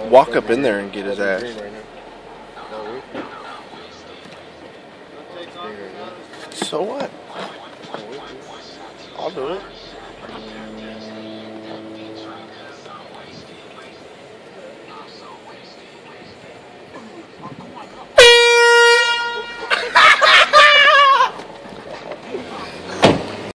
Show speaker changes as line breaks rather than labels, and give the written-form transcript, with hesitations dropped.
walk up in there and get his ass. So what? I'll do it.